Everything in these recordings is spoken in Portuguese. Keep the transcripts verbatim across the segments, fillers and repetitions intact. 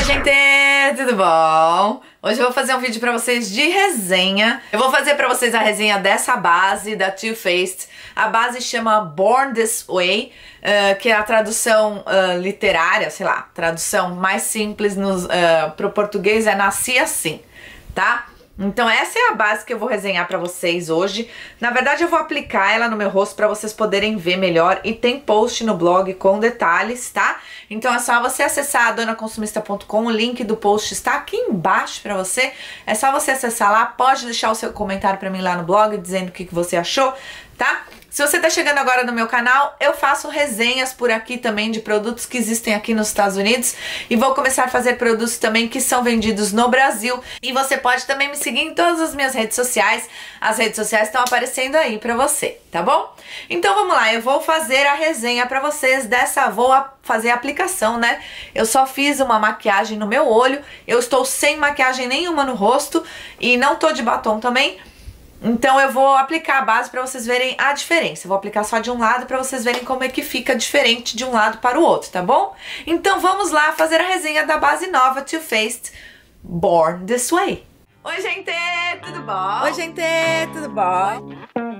gente, tudo bom? Hoje eu vou fazer um vídeo pra vocês de resenha. Eu vou fazer pra vocês a resenha dessa base da Too Faced. A base chama Born This Way, uh, que é a tradução uh, literária, sei lá, tradução mais simples nos, uh, pro português é Nasci Assim, tá? Então essa é a base que eu vou resenhar pra vocês hoje. Na verdade eu vou aplicar ela no meu rosto pra vocês poderem ver melhor. E tem post no blog com detalhes, tá? Então é só você acessar a dona consumista ponto com. O link do post está aqui embaixo pra você. É só você acessar lá. Pode deixar o seu comentário pra mim lá no blog dizendo o que, que você achou, tá? Se você tá chegando agora no meu canal, eu faço resenhas por aqui também de produtos que existem aqui nos Estados Unidos e vou começar a fazer produtos também que são vendidos no Brasil. E você pode também me seguir em todas as minhas redes sociais. As redes sociais estão aparecendo aí pra você, tá bom? Então vamos lá, eu vou fazer a resenha pra vocês dessa, vou fazer a aplicação, né? Eu só fiz uma maquiagem no meu olho, eu estou sem maquiagem nenhuma no rosto e não tô de batom também. Então eu vou aplicar a base para vocês verem a diferença. Eu vou aplicar só de um lado para vocês verem como é que fica diferente de um lado para o outro, tá bom? Então vamos lá fazer a resenha da base nova Too Faced Born This Way. Oi gente, tudo bom? Oi gente, tudo bom?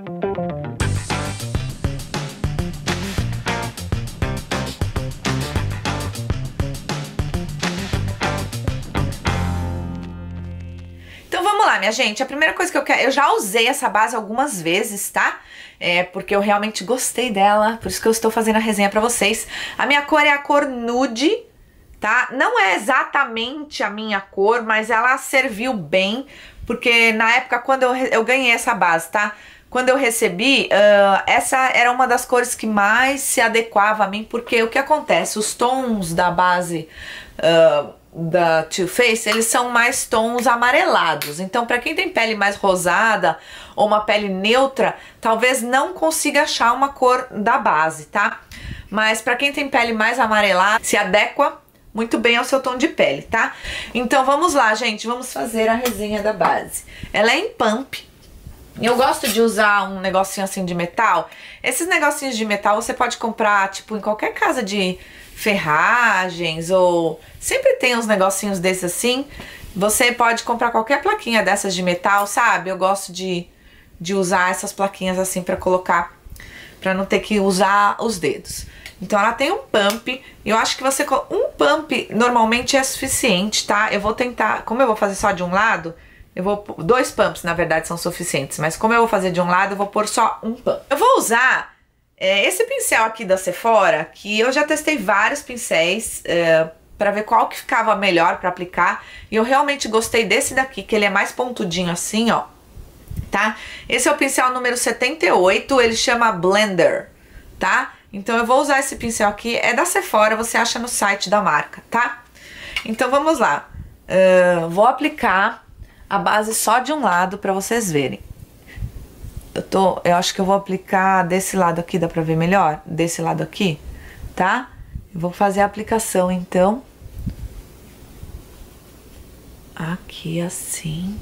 Então vamos lá, minha gente, a primeira coisa que eu quero... Eu já usei essa base algumas vezes, tá? É porque eu realmente gostei dela, por isso que eu estou fazendo a resenha pra vocês. A minha cor é a cor nude, tá? Não é exatamente a minha cor, mas ela serviu bem, porque na época quando eu, eu ganhei essa base, tá? Quando eu recebi, uh, essa era uma das cores que mais se adequava a mim, porque o que acontece? Os tons da base... Uh, da Too Faced, eles são mais tons amarelados. Então, para quem tem pele mais rosada ou uma pele neutra, talvez não consiga achar uma cor da base, tá? Mas para quem tem pele mais amarelada, se adequa muito bem ao seu tom de pele, tá? Então, vamos lá, gente, vamos fazer a resenha da base. Ela é em pump. Eu gosto de usar um negocinho assim de metal. Esses negocinhos de metal você pode comprar, tipo, em qualquer casa de ferragens, ou sempre tem uns negocinhos desses assim. Você pode comprar qualquer plaquinha dessas de metal, sabe? Eu gosto de, de usar essas plaquinhas assim pra colocar, pra não ter que usar os dedos. Então ela tem um pump, eu acho que você, um pump normalmente é suficiente, tá? Eu vou tentar, como eu vou fazer só de um lado, eu vou, dois pumps na verdade são suficientes, mas como eu vou fazer de um lado, eu vou pôr só um pump. Eu vou usar É, esse pincel aqui da Sephora, que eu já testei vários pincéis é, pra ver qual que ficava melhor pra aplicar. E eu realmente gostei desse daqui, que ele é mais pontudinho assim, ó. Tá? Esse é o pincel número setenta e oito, ele chama Blender, tá? Então eu vou usar esse pincel aqui, é da Sephora, você acha no site da marca, tá? Então vamos lá. Uh, vou aplicar a base só de um lado pra vocês verem. Eu, tô, eu acho que eu vou aplicar desse lado aqui, dá pra ver melhor? Desse lado aqui, tá? Eu vou fazer a aplicação, então. Aqui, assim.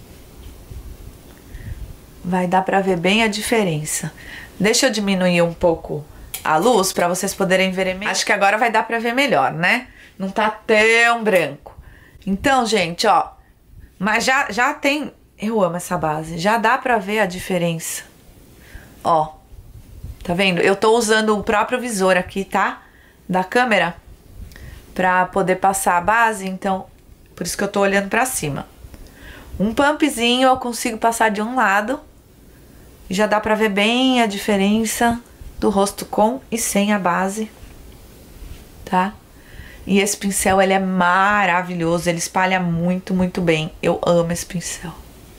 Vai dar pra ver bem a diferença. Deixa eu diminuir um pouco a luz pra vocês poderem verem melhor. Acho que agora vai dar pra ver melhor, né? Não tá tão branco. Então, gente, ó. Mas já, já tem... Eu amo essa base. Já dá pra ver a diferença. Ó, tá vendo? Eu tô usando o próprio visor aqui, tá? Da câmera, pra poder passar a base, então, por isso que eu tô olhando pra cima. Um pumpzinho eu consigo passar de um lado, e já dá pra ver bem a diferença do rosto com e sem a base, tá? E esse pincel, ele é maravilhoso, ele espalha muito, muito bem. Eu amo esse pincel.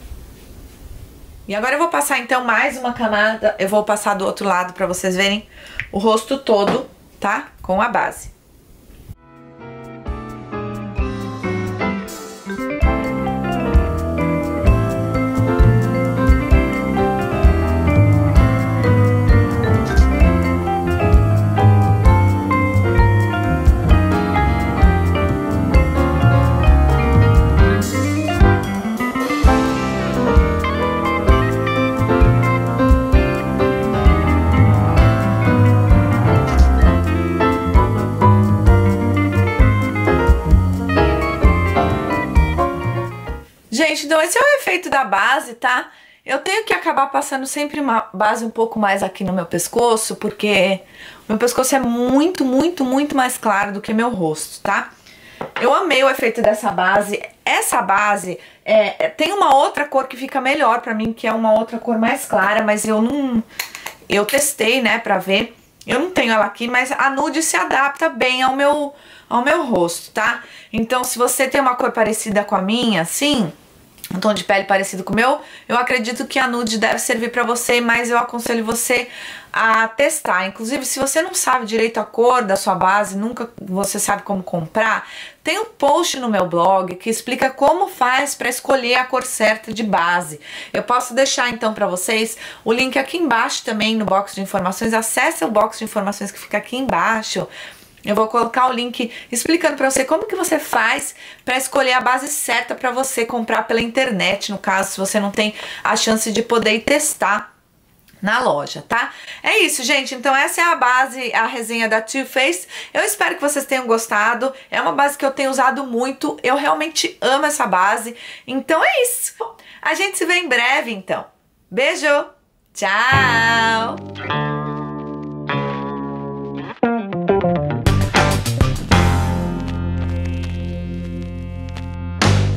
E agora eu vou passar então mais uma camada, eu vou passar do outro lado pra vocês verem o rosto todo, tá? Com a base. gente, então esse é o efeito da base, tá? Eu tenho que acabar passando sempre uma base um pouco mais aqui no meu pescoço, porque o meu pescoço é muito, muito, muito mais claro do que meu rosto, tá? Eu amei o efeito dessa base. Essa base é, tem uma outra cor que fica melhor pra mim, que é uma outra cor mais clara, mas eu não... Eu testei, né, pra ver. Eu não tenho ela aqui, mas a nude se adapta bem ao meu, ao meu rosto, tá? Então, se você tem uma cor parecida com a minha, assim, um tom de pele parecido com o meu, eu acredito que a nude deve servir pra você, mas eu aconselho você a testar. Inclusive, se você não sabe direito a cor da sua base, nunca você sabe como comprar, tem um post no meu blog que explica como faz para escolher a cor certa de base. Eu posso deixar então para vocês o link aqui embaixo também no box de informações. Acesse o box de informações que fica aqui embaixo. Eu vou colocar o link explicando para você como que você faz para escolher a base certa para você comprar pela internet, no caso, se você não tem a chance de poder ir testar na loja, tá? É isso, gente. Então essa é a base, a resenha da Too Faced. Eu espero que vocês tenham gostado. É uma base que eu tenho usado muito. Eu realmente amo essa base. Então é isso. A gente se vê em breve, então. Beijo! Tchau!